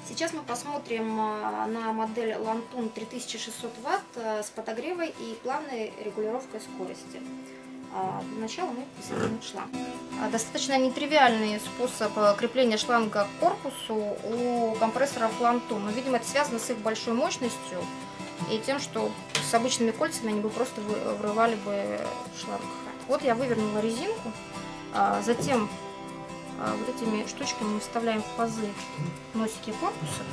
Сейчас мы посмотрим на модель Lantun 3600 Вт с подогревой и плавной регулировкой скорости. Для начала мы присоединим шланг. Достаточно нетривиальный способ крепления шланга к корпусу у компрессоров Lantun. Но, видимо, это связано с их большой мощностью и тем, что с обычными кольцами они бы просто врывали бы шланг. Вот я вывернула резинку, затем вот этими штучками мы вставляем в пазы носики корпуса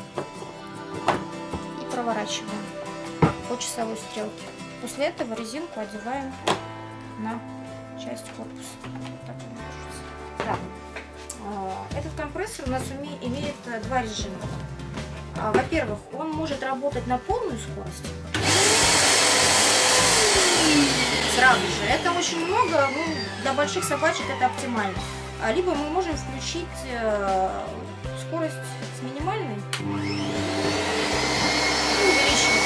и проворачиваем по часовой стрелке. После этого резинку одеваем на часть корпуса. Так, этот компрессор у нас имеет два режима. Во-первых, он может работать на полную скорость. Сразу же. Это очень много, для больших собачек это оптимально. Либо мы можем включить скорость с минимальной и увеличивать.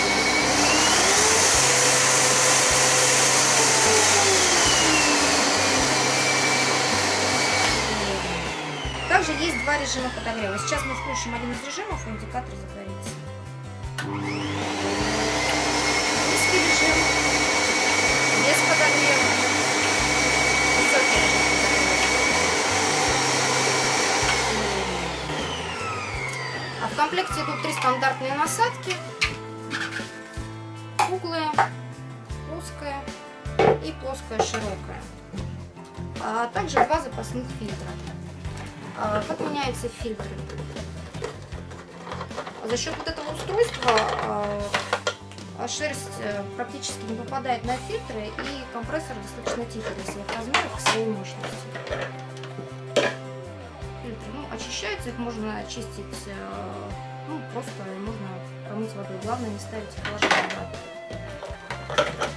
Также есть два режима подогрева. Сейчас мы включим один из режимов, и индикатор загорится. Низкий режим, без подогрева, высокий режим. В комплекте идут три стандартные насадки: круглая, плоская и плоская широкая, а также два запасных фильтра. Как меняются фильтры? За счет вот этого устройства шерсть практически не попадает на фильтры, и компрессор достаточно тихий для своих размеров и своей мощности. Фильтры, очищаются, их можно очистить, просто можно промыть водой. Главное не ставить их положение обратно.